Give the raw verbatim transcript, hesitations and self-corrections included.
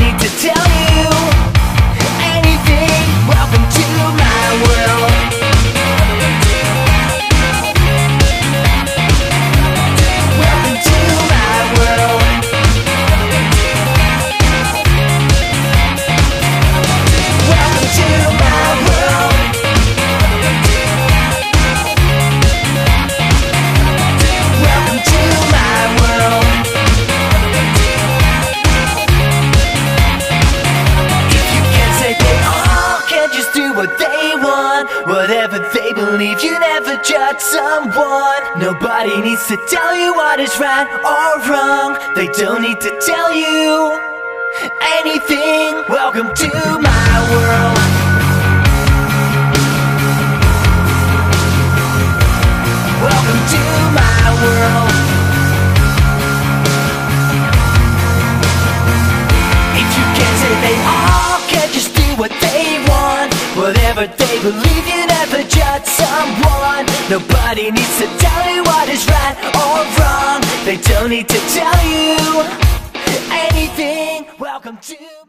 need to tell you anything. Welcome to my world. Welcome to my world. Welcome to my world. Welcome to my world. If you can't say they all can't just do what they want, whatever they believe, you never judge someone. Nobody needs to tell you what is right or wrong. They don't need to tell you anything. Welcome to my world. Welcome to my world. If you can't say they all can't just do what they want, whatever they believe, you never judge someone. Nobody needs to tell you what is right or wrong. They don't need to tell you anything. Welcome to